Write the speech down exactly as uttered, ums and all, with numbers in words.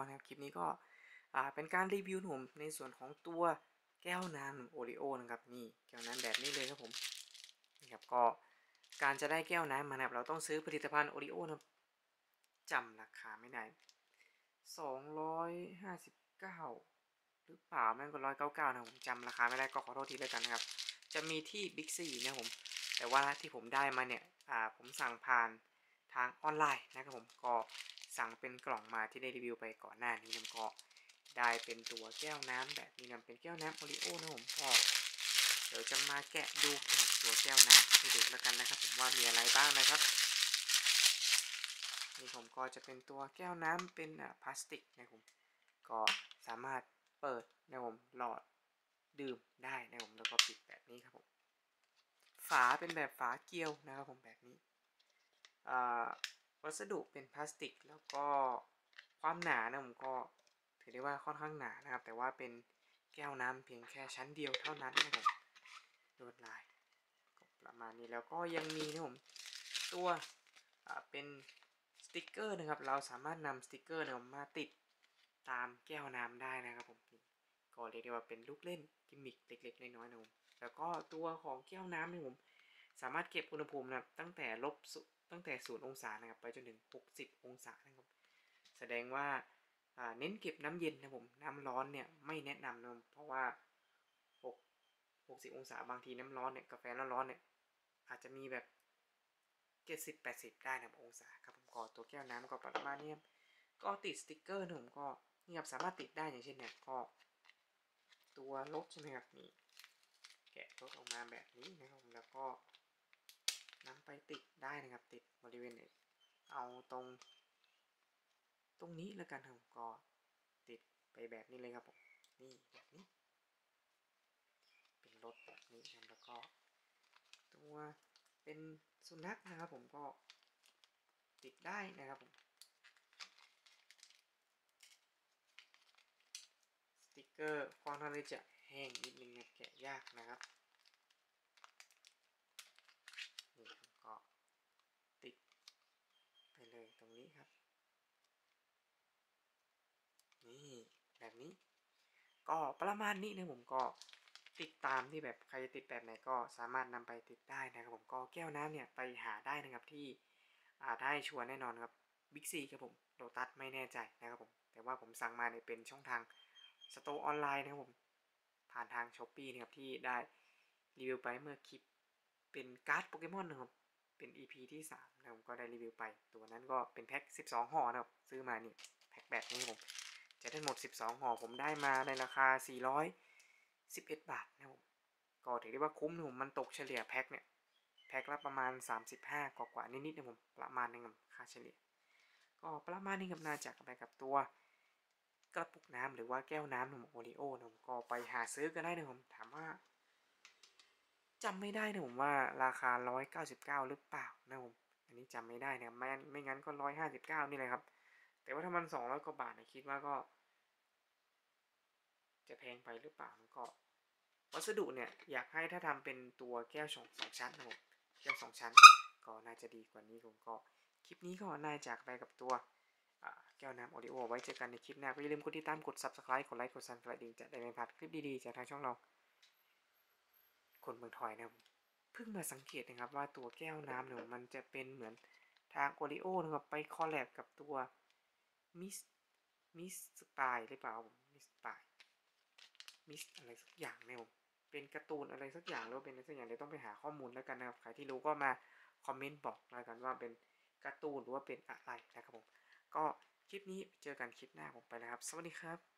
นะครับคลิปนี้ก็อ่าเป็นการรีวิวผมในส่วนของตัวแก้วน้ำโอริโอนะครับนี่แก้วน้ำแบบนี้เลยครับผมนี่ครับก็การจะได้แก้วน้ำมานะครับเราต้องซื้อผลิตภัณฑ์โอริโอนะครับจำราคาไม่ได้สองร้อยห้าสิบเก้าหรือเปล่าแม่งก็ร้อยเก้าเก้านะผมจำราคาไม่ได้ก็ขอโทษทีแล้วกันนะครับจะมีที่บิ๊กซีนะผมแต่ว่าที่ผมได้มาเนี่ยอ่าผมสั่งผ่านทางออนไลน์นะครับผมก็สั่งเป็นกล่องมาที่ได้รีวิวไปก่อนหน้านี้นะก็ได้เป็นตัวแก้วน้ำแบบนี้นะเป็นแก้วน้ำโอริโอนะผมก็เดี๋ยวจะมาแกะดูตัวแก้วน้ำให้ดูแล้วกันนะครับผมว่ามีอะไรบ้างนะครับนี่ผมก็จะเป็นตัวแก้วน้ำเป็นพลาสติกนะผมก็สามารถเปิดนะผมหลอดดื่มได้นะผมแล้วก็ปิดแบบนี้ครับผมฝาเป็นแบบฝาเกลียวนะครับผมแบบนี้วัสดุเป็นพลาสติกแล้วก็ความหนานะผมก็ถือได้ว่าค่อนข้างหนานะครับแต่ว่าเป็นแก้วน้ำเพียงแค่ชั้นเดียวเท่านั้นนะผมลวดลายก็ประมาณนี้แล้วก็ยังมีนะผมตัวเป็นสติกเกอร์นะครับเราสามารถนำสติกเกอร์นะมาติดตามแก้วน้ำได้นะครับผมก็เรียกได้ว่าเป็นลูกเล่นกิมมิคเล็กๆน้อยๆนะผมแล้วก็ตัวของแก้วน้ำนี่ผมสามารถเก็บอุณหภูมินะครับตั้งแต่ลบตั้งแต่ศูนย์องศานะครับไปจนถึงหกสิบองศานะครับแสดงว่าเน้นเก็บน้ำเย็นนะผมน้ำร้อนเนี่ยไม่แนะนำนะเพราะว่าหกสิบองศาบางทีน้ำร้อนเนี่ยกาแฟร้อนๆเนี่ยอาจจะมีแบบเจ็ดสิบ แปดสิบได้นะองศาครับผมก็ตัวแก้วน้ำก็ประมาณนี้ก็ติดสติกเกอร์นะผมก็นี่ครับสามารถติดได้อย่างเช่นเนี่ยก็ตัวรถใช่ไหมครับนี่แกะรถออกมาแบบนี้นะครับแล้วก็นำไปติดได้นะครับติดบริเวณเอาตรงตรงนี้แล้วกันครับก็ติดไปแบบนี้เลยครับผมนี่แบบนี้เป็นรถแบบนี้แล้วก็ตัวเป็นสุนัขนะครับผมก็ติดได้นะครับผมสติกเกอร์ค่อนข้างที่จะแห้งนิดนึงนะแกะยากนะครับนี่ก็ติดไปเลยตรงนี้ครับนี่แบบนี้ก็ประมาณนี้นะผมก็ติดตามที่แบบใครจะติดแบบไหนก็สามารถนำไปติดได้นะครับผมก็แก้วน้ำเนี่ยไปหาได้นะครับที่อ่าได้ชัวร์แน่นอนครับบิ๊กซีครับผมโลตัสไม่แน่ใจนะครับผมแต่ว่าผมสั่งมาเนี่ยเป็นช่องทางสโตร์ออนไลน์นะครับผมผ่านทางช้อปปี้นะครับที่ได้รีวิวไปเมื่อคลิปเป็นการ์ดโปเกมอนนะครับเป็น อี พี ที่สามนะผมก็ได้รีวิวไปตัวนั้นก็เป็นแพ็คสิบสองห่อนะครับซื้อมานี่แพ็คแบบนี้ผมจะได้หมดสิบสองห่อผมได้มาในราคาสี่ร้อยสิบเอ็ดบาทนะผมก็ถือได้ว่าคุ้มนะผมมันตกเฉลี่ยแพ็คเนี่ยแพ็คละประมาณสามสิบห้ากว่าๆนิดๆนะผมประมาณนึงครับค่าเฉลี่ยก็ประมาณนี้ครับน่าจะไปกับตัวกระปุกน้ำหรือว่าแก้วน้ำนมโอริโอนะผมก็ไปหาซื้อกันได้นะผมถามว่าจำไม่ได้นะผมว่าราคาหนึ่งร้อยเก้าสิบเก้าหรือเปล่านะผมอันนี้จำไม่ได้นะไม่ไม่งั้นก็หนึ่งร้อยห้าสิบเก้านี่เลยครับแต่ว่าถ้ามันสองร้อยกว่าบาทนะคิดว่าก็จะแพงไปหรือเปล่าก็วัสดุเนี่ยอยากให้ถ้าทำเป็นตัวแก้วสองสองชั้นนะผมแก้วสองชั้นก็น่าจะดีกว่านี้ผมก็คลิปนี้ก็น่าจากไปกับตัวแก้วน้ำโอริโอไว้เจอกันในคลิปหน้าก็อย่าลืมกดติดตามกด ซับสไครบ์ กดไลค์กดซับสไครบ์ดิ่งจะได้ไม่พลาดคลิปดีๆจากทางช่องเราคนเมืองทอยนะเพิ่งมาสังเกตนะครับว่าตัวแก้วน้ำเนี่ยมันจะเป็นเหมือนทางโอริโอนะครับไปคอลแลบกับตัวมิสมิสสปายหรือเปล่ามิสสปายมิสอะไรสักอย่างเนี่ยผมเป็นการ์ตูนอะไรสักอย่างหรือเป็นอะไรสักอย่างเดี๋ยวต้องไปหาข้อมูลแล้วกันนะครับใครที่รู้ก็มาคอมเมนต์บอกแล้วกันว่าเป็นการ์ตูนหรือว่าเป็นอะไรนะครับผมก็คลิปนี้เจอกันคลิปหน้าผมไปแล้วครับสวัสดีครับ